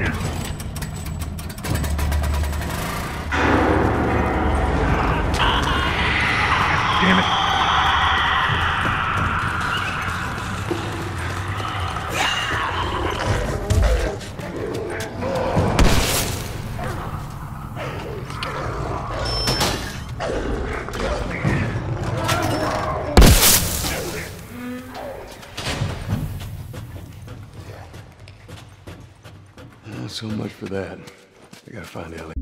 Damn it. So much for that. I gotta find Ellie.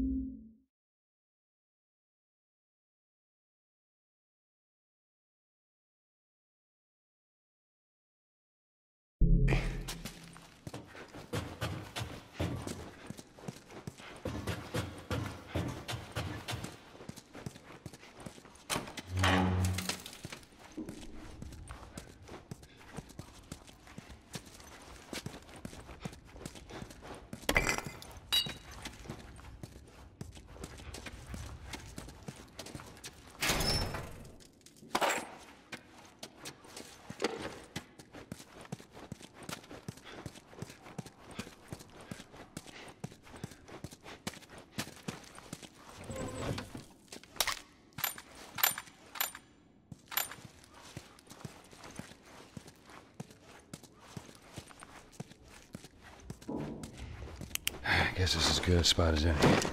I guess this is as good a spot as any.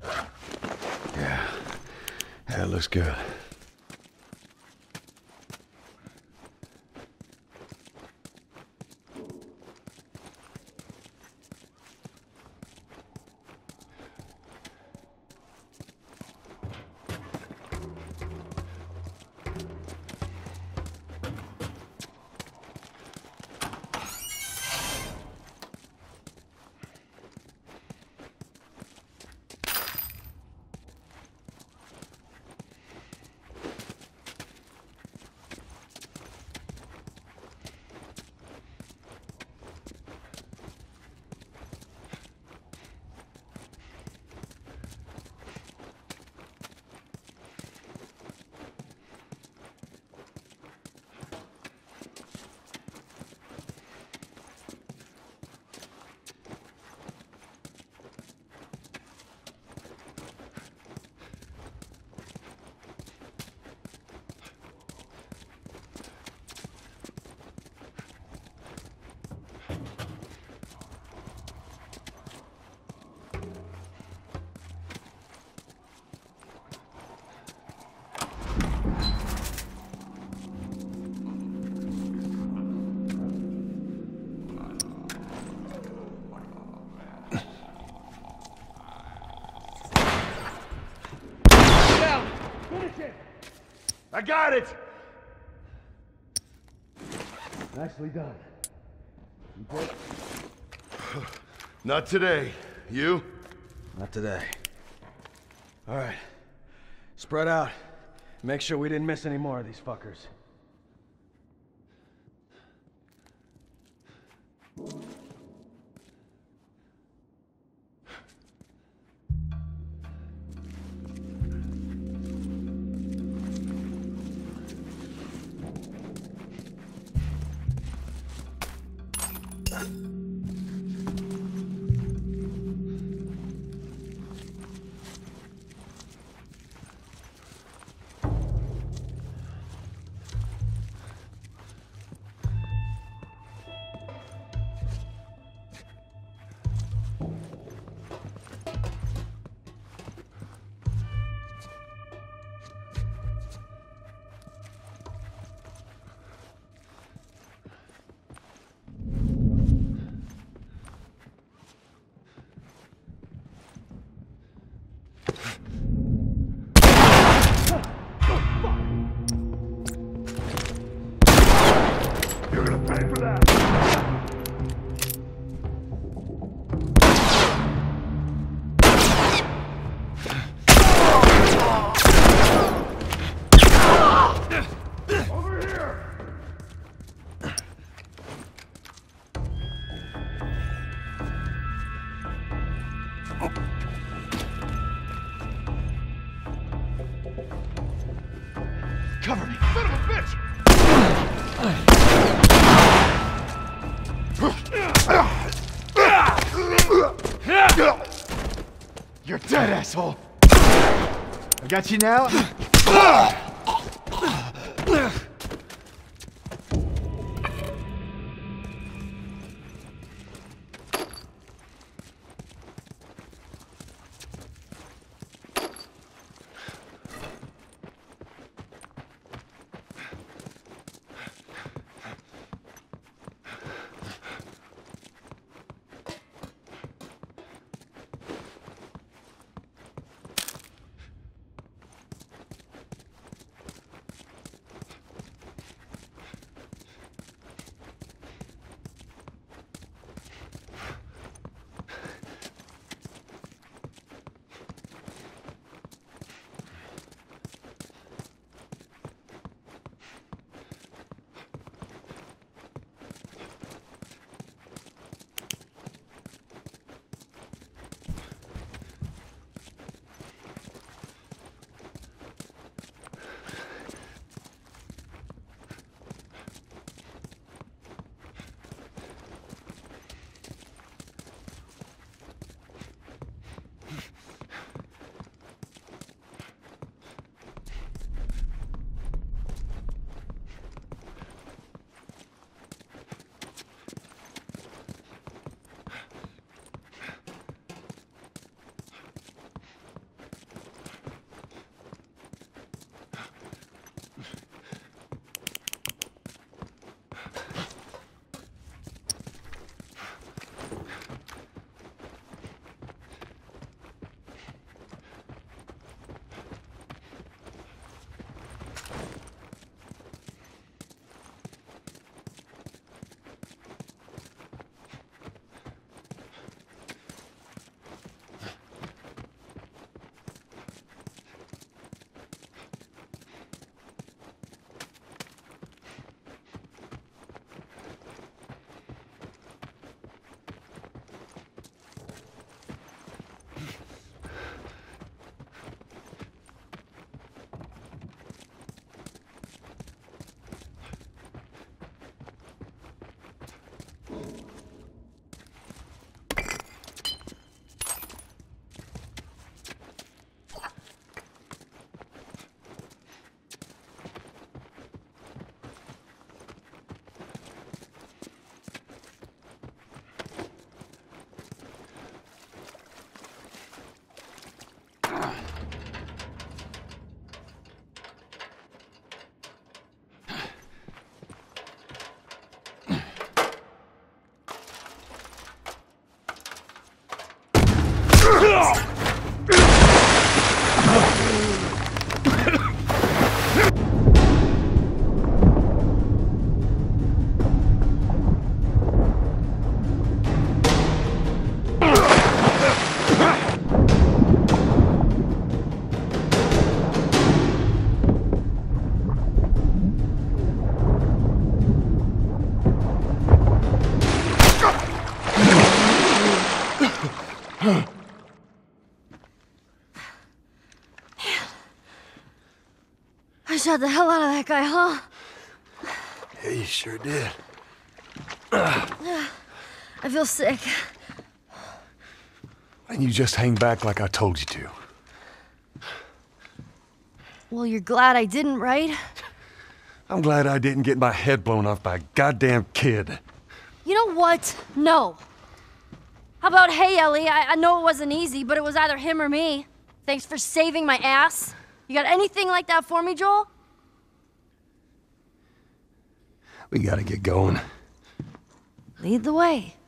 Yeah. That looks good. I got it! Nicely done. You good? Not today. You? Not today. All right. Spread out. Make sure we didn't miss any more of these fuckers. You're gonna pay for that! Over here! Cover me! Son of a bitch! You're dead, asshole! I got you now? I shot the hell out of that guy, huh? Yeah, you sure did. I feel sick. And you just hang back like I told you to. Well, you're glad I didn't, right? I'm glad I didn't get my head blown off by a goddamn kid. You know what? No. How about, hey, Ellie, I know it wasn't easy, but it was either him or me. Thanks for saving my ass. You got anything like that for me, Joel? We gotta get going. Lead the way.